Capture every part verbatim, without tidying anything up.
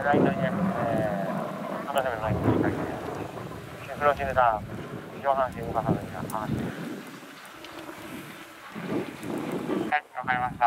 ライトにね、えー、話せるライトにしっかりね、フローシングダウン、上半身動かさずに話してる。はい、わかりました。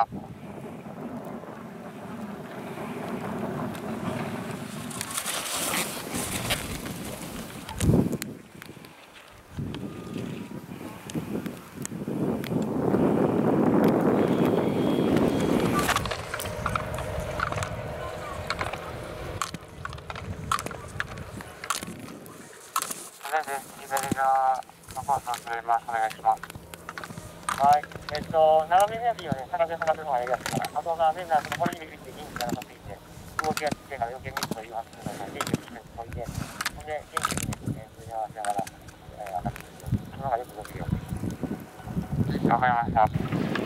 全然リベルがのコースを滑ります。お願いします。はい。えっと、斜めヘビをね、探せ探すのがやりやすいから、あとが全然そのこれにビビって元気がなさすぎて、動きがちっちゃいから余計ミスと言わせてください。元気をしっかりといて、ほんで、元気にね、普通に合わせながら、えー、当たっていく。その方がよく動けるよ。わかりました。